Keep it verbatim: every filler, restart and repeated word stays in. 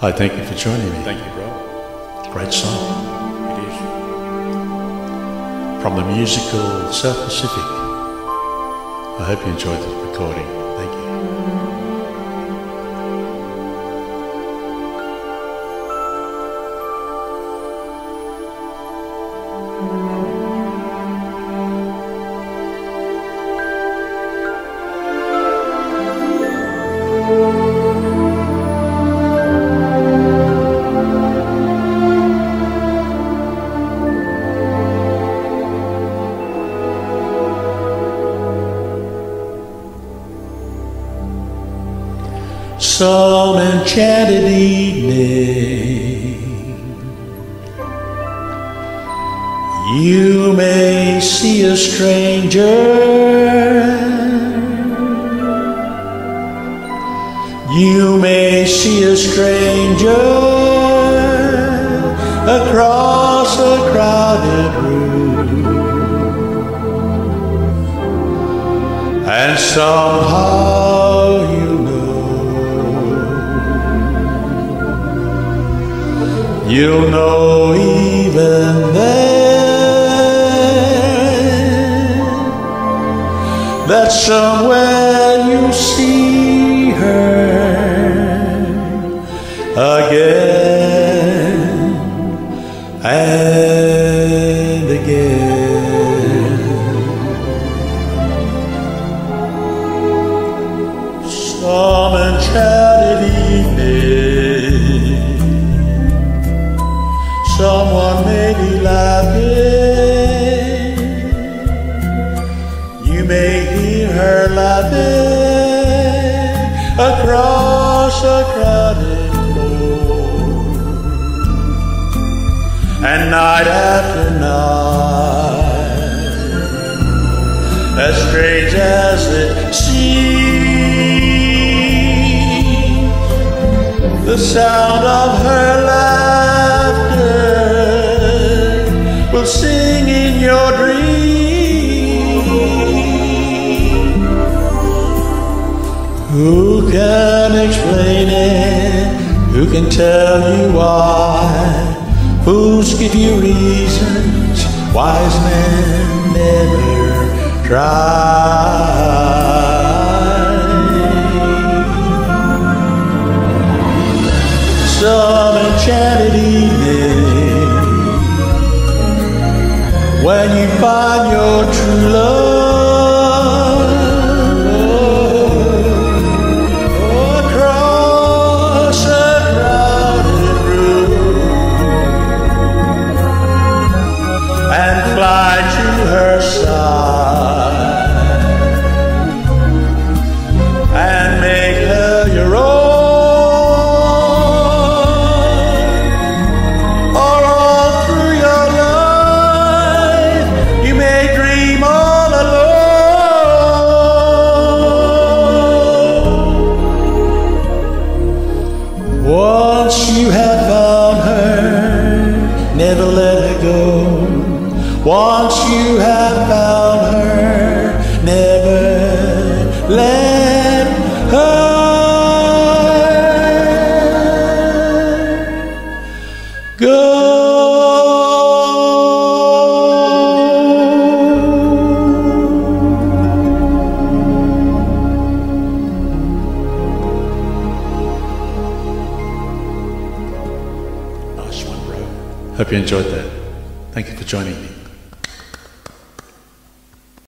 Hi, thank you for joining me. Thank you, bro. Great song. It is. From the musical South Pacific. I hope you enjoyed the recording. Thank you. Some enchanted evening, you may see a stranger, you may see a stranger across a crowded room, and somehow you You'll know even then that somewhere you'll see her again and again. Some enchanted evening, someone may be laughing, you may hear her laughing across a crowded floor, and night after night, as strange as it seems, the sound of her laughter will sing in your dreams. Who can explain it? Who can tell you why? Fools give you reasons, wise men never try. Some enchanted evening, when you find your true love, oh, across a crowded room, and fly to her side and make her your own. Once you have found her, never let her go. Once you have found her, never let her go. Hope you enjoyed that. Thank you for joining me.